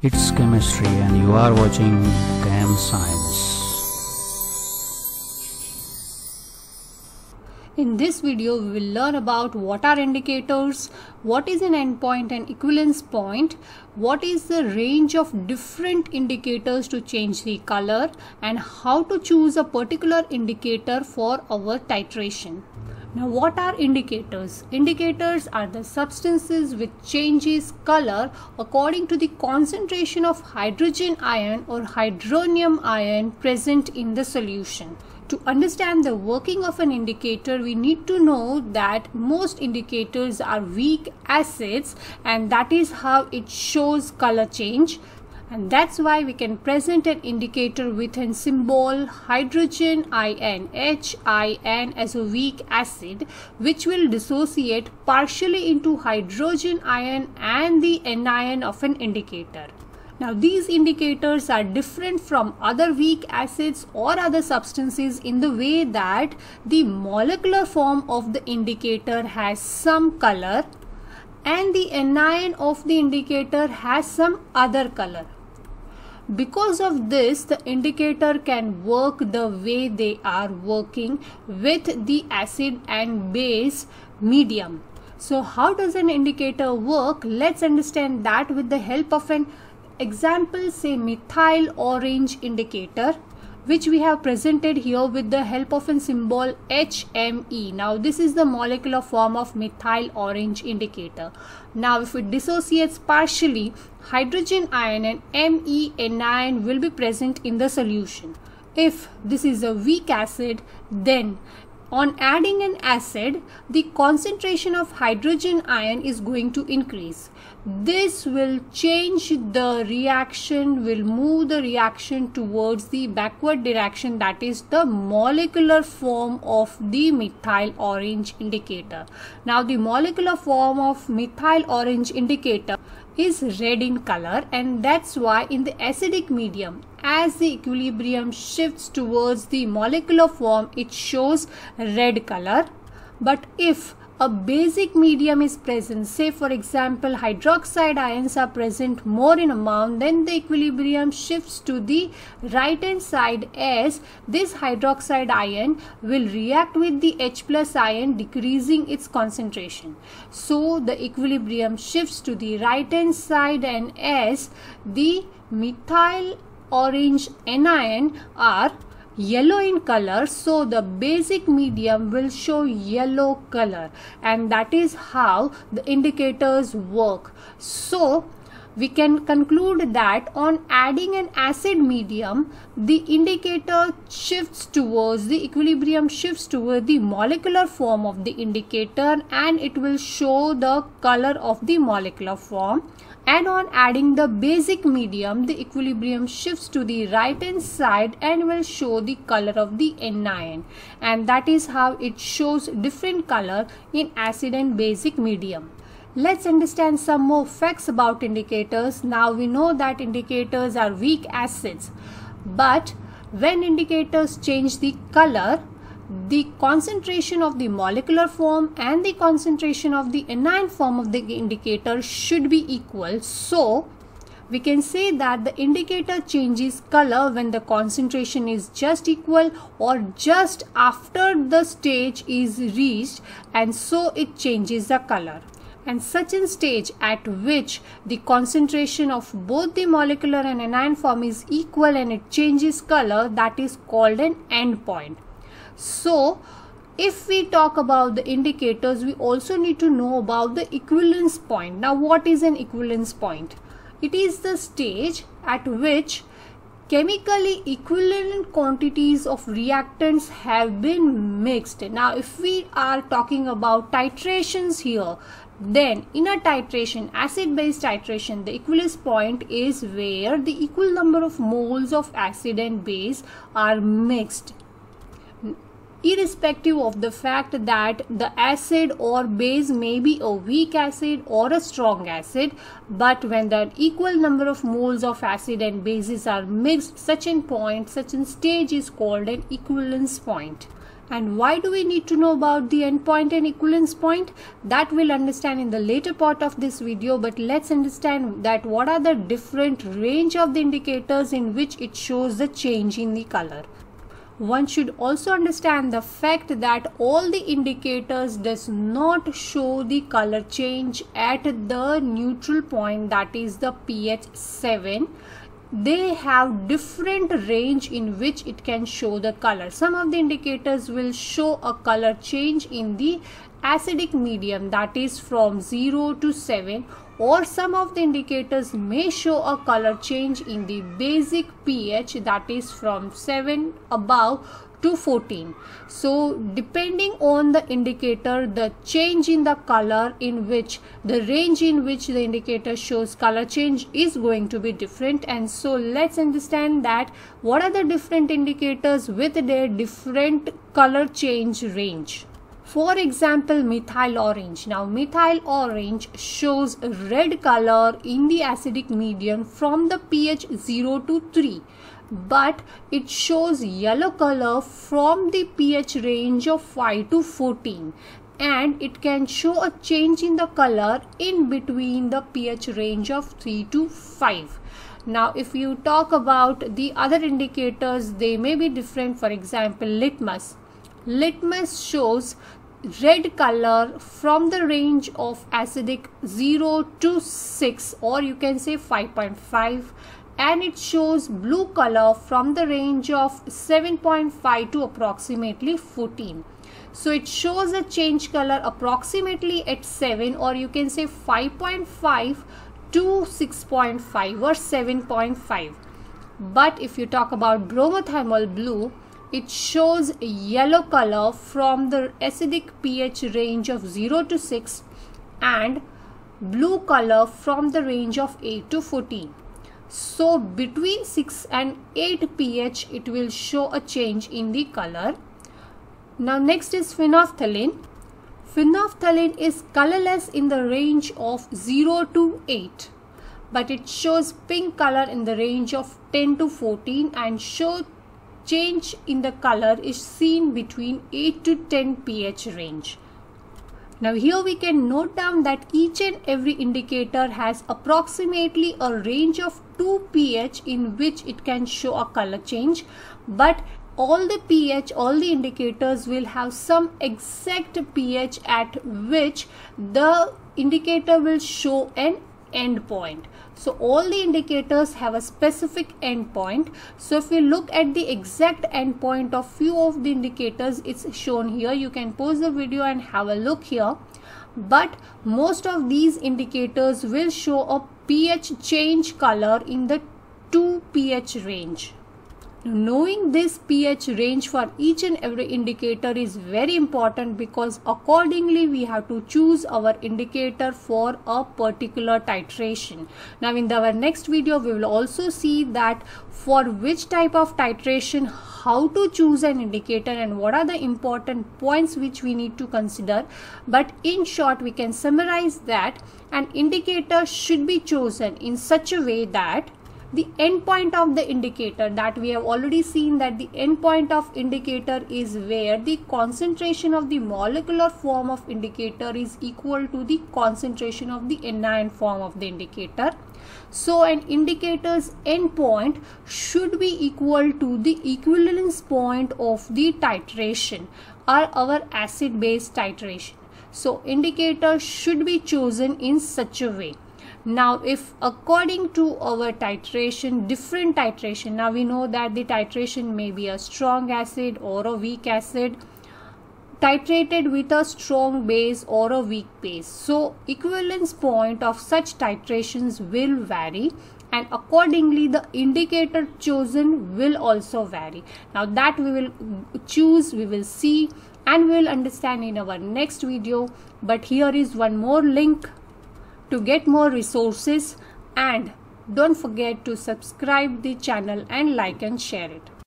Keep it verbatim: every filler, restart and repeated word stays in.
It's chemistry and you are watching Chem Science. In this video, we will learn about what are indicators, what is an endpoint and equivalence point, what is the range of different indicators to change the color, and how to choose a particular indicator for our titration. Now, what are indicators? Indicators are the substances which changes color according to the concentration of hydrogen ion or hydronium ion present in the solution. To understand the working of an indicator, we need to know that most indicators are weak acids, and that is how it shows color change. And that's why we can present an indicator with a symbol hydrogen ion, H I N, as a weak acid, which will dissociate partially into hydrogen ion and the anion of an indicator. Now, these indicators are different from other weak acids or other substances in the way that the molecular form of the indicator has some color and the anion of the indicator has some other color. Because of this, the indicator can work the way they are working with the acid and base medium. So, how does an indicator work? Let's understand that with the help of an example, say methyl orange indicator, which we have presented here with the help of a symbol H M E. Now, this is the molecular form of methyl orange indicator. Now, if it dissociates partially, hydrogen ion and M E anion will be present in the solution. If this is a weak acid, then on adding an acid, the concentration of hydrogen ion is going to increase. This will change the reaction, will move the reaction towards the backward direction, that is the molecular form of the methyl orange indicator. Now, the molecular form of methyl orange indicator is red in color, and that's why in the acidic medium, as the equilibrium shifts towards the molecular form, it shows red color. But if a basic medium is present, say for example hydroxide ions are present more in amount, then the equilibrium shifts to the right hand side, as this hydroxide ion will react with the H plus ion, decreasing its concentration. So the equilibrium shifts to the right hand side, and as the methyl orange anion are yellow in color, so the basic medium will show yellow color, and that is how the indicators work. So we can conclude that on adding an acid medium, the indicator shifts towards the equilibrium shifts toward the molecular form of the indicator, and it will show the color of the molecular form. And on adding the basic medium, the equilibrium shifts to the right hand side and will show the color of the anion, and that is how it shows different color in acid and basic medium. Let's understand some more facts about indicators. Now, we know that indicators are weak acids, but when indicators change the color, the concentration of the molecular form and the concentration of the anion form of the indicator should be equal. So we can say that the indicator changes color when the concentration is just equal or just after the stage is reached, and so it changes the color. And such a stage at which the concentration of both the molecular and anion form is equal and it changes color, that is called an endpoint. So, if we talk about the indicators, we also need to know about the equivalence point. Now, what is an equivalence point? It is the stage at which chemically equivalent quantities of reactants have been mixed. Now, if we are talking about titrations here, then in a titration, acid-base titration, the equivalence point is where the equal number of moles of acid and base are mixed, irrespective of the fact that the acid or base may be a weak acid or a strong acid. But when the equal number of moles of acid and bases are mixed, such a point, such a stage is called an equivalence point. And why do we need to know about the endpoint and equivalence point? That we'll understand in the later part of this video, but let's understand that what are the different range of the indicators in which it shows the change in the color. One should also understand the fact that all the indicators does not show the color change at the neutral point, that is the pH seven. They have different range in which it can show the color. Some of the indicators will show a color change in the acidic medium, that is from zero to seven, or some of the indicators may show a color change in the basic pH, that is from seven above to fourteen. So depending on the indicator, the change in the color in which the range in which the indicator shows color change is going to be different. And so let's understand that what are the different indicators with their different color change range. For example, methyl orange. Now methyl orange shows red color in the acidic medium from the pH zero to three, but it shows yellow color from the pH range of five to fourteen, and it can show a change in the color in between the pH range of three to five. Now if you talk about the other indicators, they may be different. For example, litmus. Litmus shows red color from the range of acidic zero to six, or you can say five point five, and it shows blue color from the range of seven point five to approximately fourteen. So it shows a change color approximately at seven, or you can say five point five to six point five or seven point five. But if you talk about bromothiamyl blue, it shows yellow color from the acidic pH range of zero to six and blue color from the range of eight to fourteen. So between six and eight pH, it will show a change in the color. Now next is phenolphthalein. Phenolphthalein is colorless in the range of zero to eight, but it shows pink color in the range of ten to fourteen, and show change in the color is seen between eight to ten pH range. Now here we can note down that each and every indicator has approximately a range of two pH in which it can show a color change, but all the pH, all the indicators will have some exact pH at which the indicator will show an endpoint. So all the indicators have a specific endpoint. So if we look at the exact endpoint of few of the indicators, it's shown here. You can pause the video and have a look here. But most of these indicators will show a pH change color in the two pH range. Now, knowing this pH range for each and every indicator is very important, because accordingly we have to choose our indicator for a particular titration. Now in our next video we will also see that for which type of titration how to choose an indicator and what are the important points which we need to consider. But in short, we can summarize that an indicator should be chosen in such a way that the endpoint of the indicator, that we have already seen that the endpoint of indicator is where the concentration of the molecular form of indicator is equal to the concentration of the anion form of the indicator. So an indicator's endpoint should be equal to the equivalence point of the titration or our acid base titration. So indicator should be chosen in such a way. Now if according to our titration, different titration, now we know that the titration may be a strong acid or a weak acid titrated with a strong base or a weak base. So equivalence point of such titrations will vary, and accordingly the indicator chosen will also vary. Now that we will choose, we will see and we will understand in our next video. But here is one more link to get more resources, and don't forget to subscribe the channel and like and share it.